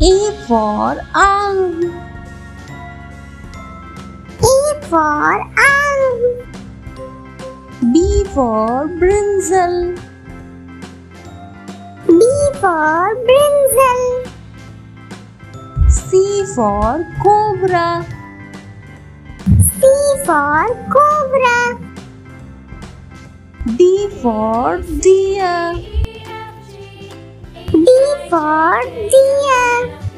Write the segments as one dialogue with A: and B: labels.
A: A for owl.
B: A for owl.
A: B for brinjal.
B: B for brinjal.
A: C for cobra.
B: C for cobra.
A: D for deer.
B: D for deer.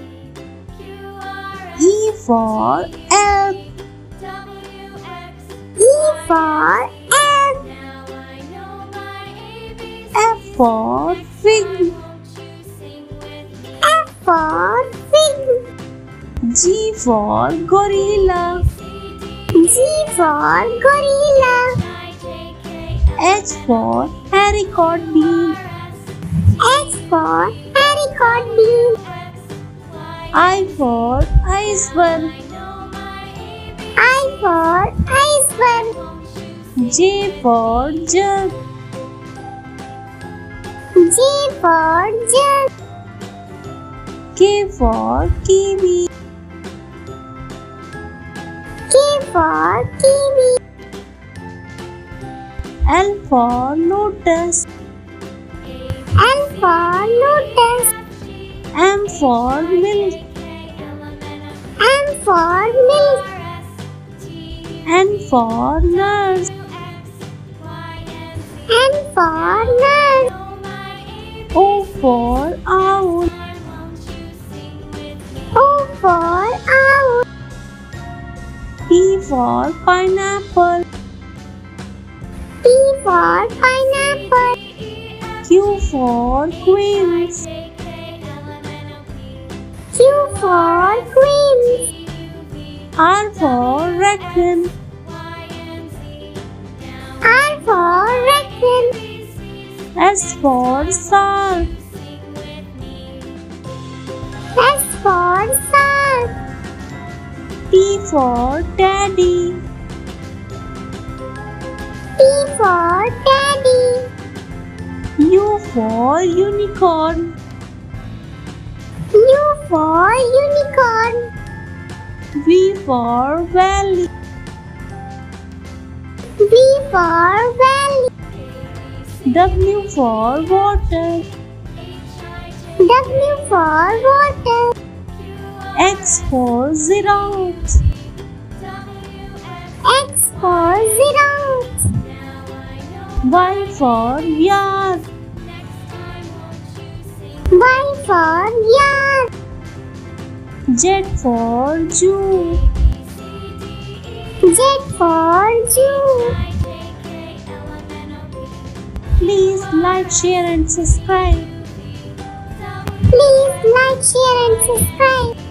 A: E for elk.
B: E for elk.
A: F for fig.
B: F for fig.
A: G for gorilla.
B: G for gorilla.
A: H for haricot bean.
B: H for haricot bean.
A: I for iceberg.
B: I for iceberg.
A: J for jug.
B: J for jug.
A: K for kiwi.
B: K for kiwi.
A: L for lotus.
B: L for lotus.
A: M for milk.
B: M for milk.
A: N for nurse.
B: N for nurse.
A: O for owl.
B: O for owl.
A: P for pineapple.
B: P for pineapple.
A: Q for queens.
B: Q for queen.
A: R for raccoon.
B: R for raccoon.
A: S for shark.
B: S for shark.
A: T for teddy.
B: T for teddy.
A: U for unicorn.
B: U for unicorn.
A: V for valley.
B: V for valley.
A: W for water.
B: W for water.
A: X for giraffe.
B: X for giraffe.
A: Y for yard.
B: Y for yard.
A: Z for zoo.
B: Z for zoo.
A: Please like, share and subscribe.
B: Please like, share and subscribe.